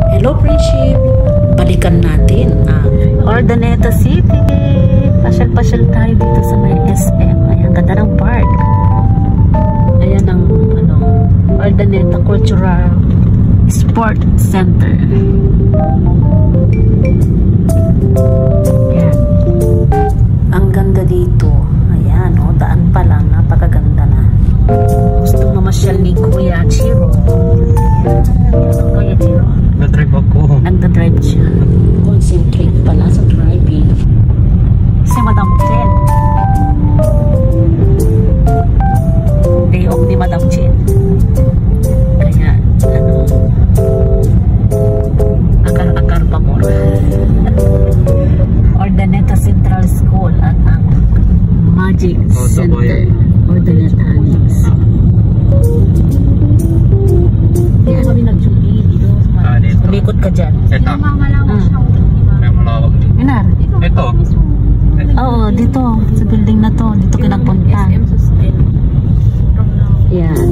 Hello, friendship. Balikan natin ang Urdaneta City. Pasyal-pasyal tayo dito sa may SM. Ayan, ganda ng park. Ayan ang Urdaneta Cultural Sport Center. Ayan. Ang ganda dito. Ayan, daan pa lang. Napakaganda na. Gusto mamasyal ni Kuya Chiro. Kuya Chiro. Nag-drive ako. Nagda-drive siya. Concentrate pala sa driving. Si Madam Chen. Day off ni Madam Chen. Kaya, akar-akar pa mo. Urdaneta Central School at ang Magic Center. Urdaneta Annex. Kaya kami nag-jubi dito. Umikot ka dyan. Ito. May malawak. Inar? Ito. Oo, dito. Sa building na to. Dito kinapunta. Yan.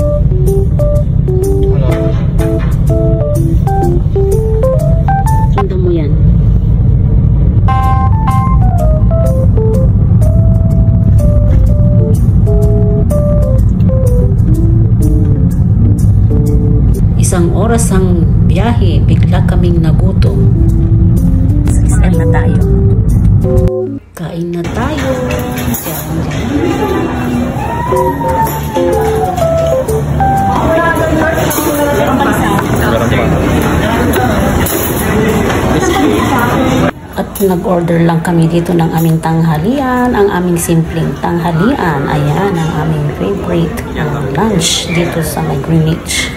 Sundan mo yan. Isang oras ang biyahe, bigla kaming nagutom. Kain na tayo. Kain na tayo. At nag-order lang kami dito ng aming tanghalian, ang aming simpleng tanghalian. Ayan, ang aming favorite lunch dito sa may Greenwich.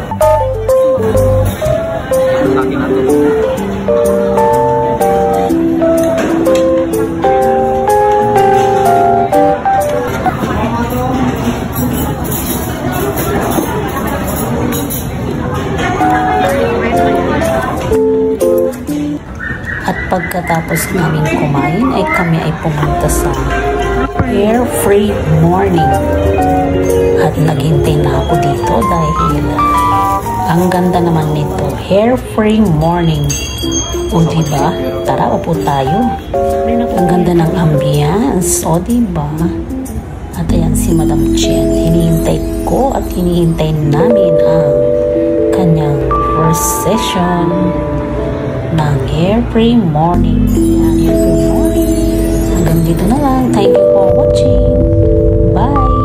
At pagkatapos namin kumain ay kami ay pumunta sa Hair-Free Morning. At naghintay na ako dito dahil ang ganda naman nito. Hair-Free Morning. O diba? Tara, upo tayo. Ang ganda ng ambience. O diba? At ayan si Madam Chen. Hinihintay ko at hinihintay namin ang kanyang first session ng Hair-Free Morning. Ayan, Hair-Free Morning. Hanggang dito na lang. Thank you for watching. Bye!